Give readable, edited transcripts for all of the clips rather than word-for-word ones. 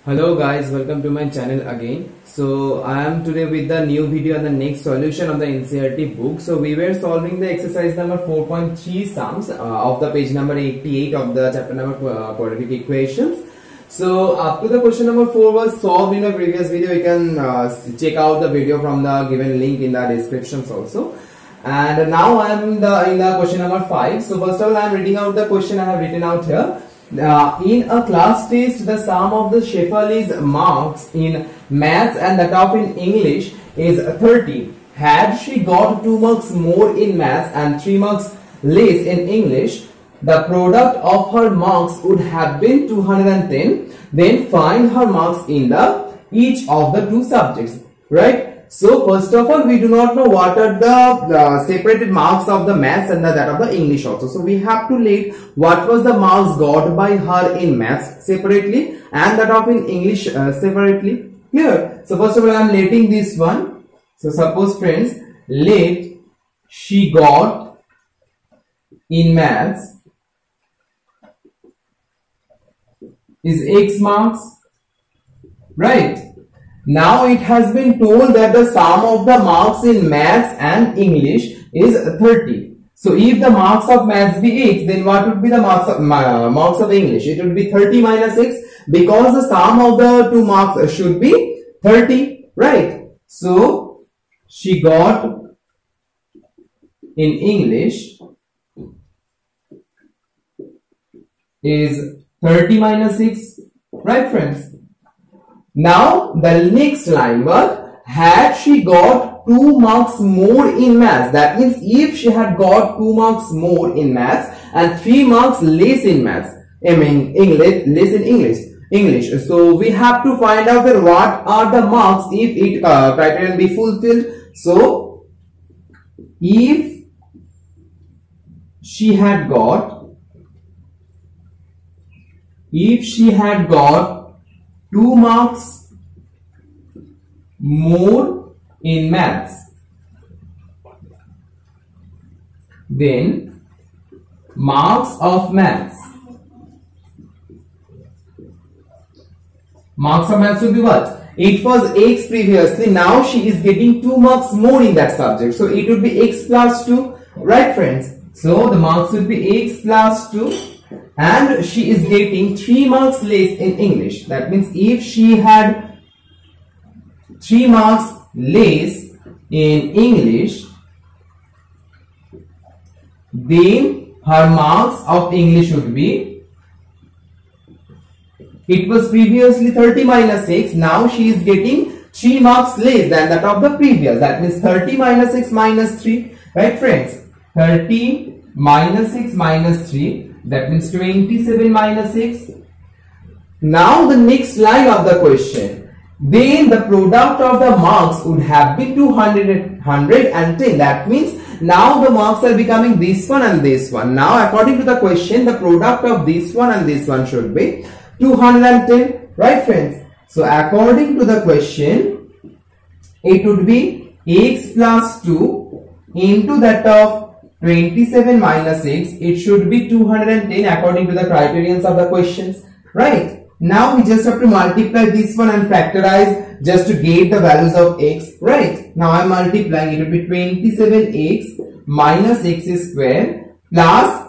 Hello guys, welcome to my channel again. So I am today with the new video and the next solution of the NCERT book. So we were solving the exercise number 4.3 sums of the page number 88 of the chapter number Quadratic Equations. So up to the question number 4 was solved in a previous video. You can check out the video from the given link in the descriptions also. And now I am in the question number 5. So first of all, I am reading out the question I have written out here. In a class test, the sum of the Shefali's marks in maths and that of in English is 30. Had she got 2 marks more in maths and 3 marks less in English, the product of her marks would have been 210. Then find her marks in each of the 2 subjects. Right? So first of all, we do not know what are the separated marks of the maths and that of the English also. So we have to let what was the marks got by her in maths separately and that of in English separately. Clear? So first of all, I am letting this one. So suppose friends, let she got in maths is X marks, right? Now it has been told that the sum of the marks in maths and English is 30. So if the marks of maths be X, then what would be the marks of English? It would be 30 minus X, because the sum of the 2 marks should be 30, right? So she got in English is 30 minus 6, right friends? Now the next line was, had she got 2 marks more in maths. That means if she had got 2 marks more in maths and 3 marks less in maths, I mean English, less in English. So we have to find out that what are the marks if it criterion be fulfilled. So if she had got 2 marks more in maths, then marks of maths would be what? It was X previously, now she is getting 2 marks more in that subject, so it would be X plus 2, right friends? So the marks would be X plus 2. And she is getting 3 marks less in English. That means if she had 3 marks less in English, then her marks of English would be, it was previously 30 minus 6, now she is getting 3 marks less than that of the previous. That means 30 minus 6 minus 3, right friends? 30 minus 6 minus 3. That means 27 minus 6. Now the next line of the question. Then the product of the marks would have been 210. That means now the marks are becoming this one and this one. Now according to the question, the product of this one and this one should be 210. Right friends? So according to the question, it would be X plus 2 into that of 27 minus 6, it should be 210 according to the criterions of the questions, right? Now we just have to multiply this one and factorize just to get the values of X, right? Now I am multiplying, it will be 27X minus X square plus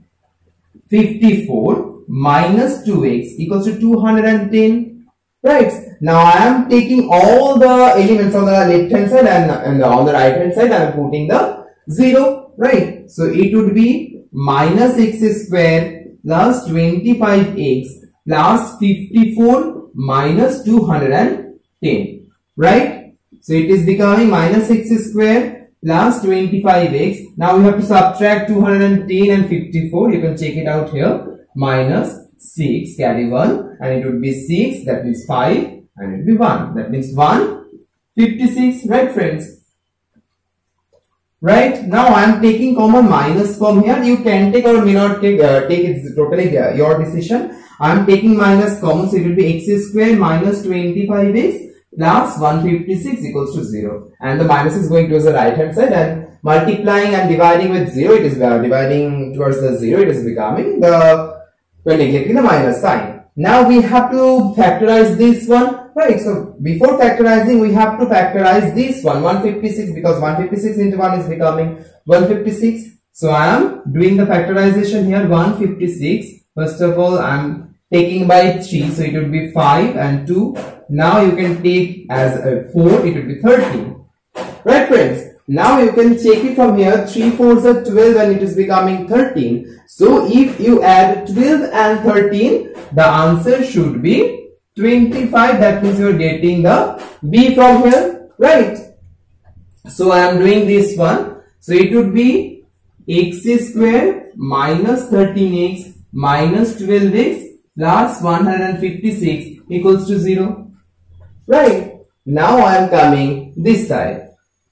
54 minus 2X equals to 210, right? Now I am taking all the elements on the left hand side and on the right hand side I am putting the 0. Right, so it would be minus X square plus 25X plus 54 minus 210, right? So it is becoming minus X square plus 25X. Now we have to subtract 210 and 54. You can check it out here. Minus 6, carry 1, and it would be 6. That means 5, and it would be 1. That means 156, right friends? Right, now I am taking common minus from here. You can take or may not take, it's totally your decision. I am taking minus common, so it will be X square minus 25X plus 156 equals to 0. And the minus is going towards the right hand side, and multiplying and dividing with 0, it is dividing towards the 0, it is becoming the, we are neglecting the minus sign. Now we have to factorize this one, right? So before factorizing, we have to factorize this one, 156, because 156 into 1 is becoming 156. So I am doing the factorization here. 156. First of all, I am taking by 3, so it would be 5 and 2. Now you can take as 4, it would be 13. Right, friends? Now you can check it from here. 3 4s are 12 and it is becoming 13. So if you add 12 and 13, the answer should be 25. That means you are getting the B from here, right? So I am doing this one. So it would be x square minus 13x minus 12x plus 156 equals to 0. Right? Now I am coming this side.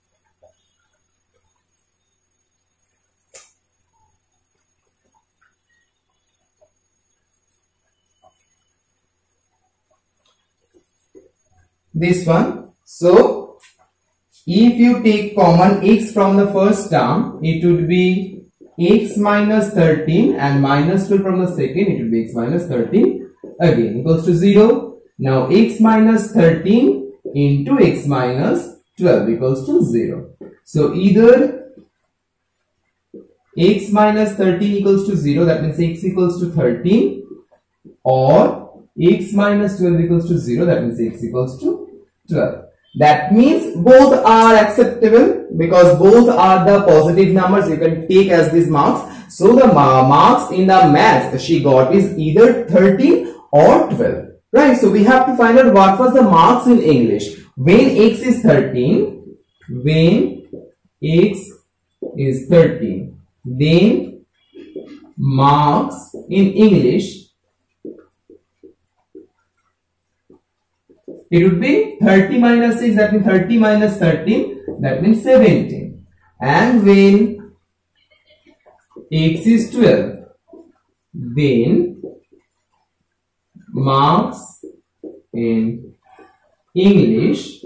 This one. So if you take common x from the first term, it would be x minus 13 and minus 12 from the second, it would be x minus 13 again equals to 0. Now x minus 13 into x minus 12 equals to 0. So either x minus 13 equals to 0, that means x equals to 13, or x minus 12 equals to 0, that means x equals to 12. That means both are acceptable because both are the positive numbers. You can take as these marks. So the marks in the maths she got is either 13 or 12. Right. So we have to find out what was the marks in English. When x is 13, then marks in English, it would be 30 minus 6, that means 30 minus 13, that means 17. And when x is 12, then marks in English,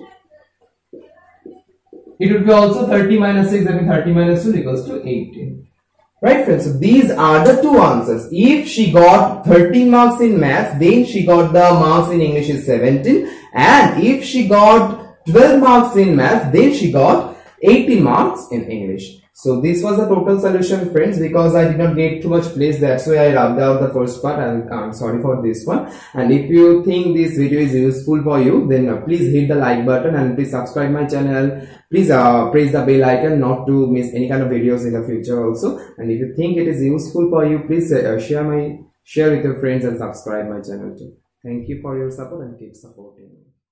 it would be also 30 minus 6, that means 30 minus 2 equals to 18. Right, friends? So these are the two answers. If she got 13 marks in maths, then she got the marks in English is 17. And if she got 12 marks in maths, then she got 18 marks in English. So this was the total solution, friends. Because I did not get too much place, that's why I rubbed out the first part, and I'm sorry for this one. And if you think this video is useful for you, then please hit the like button and please subscribe my channel. Please press the bell icon not to miss any kind of videos in the future also. And if you think it is useful for you, please share with your friends and subscribe my channel too. Thank you for your support and keep supporting me.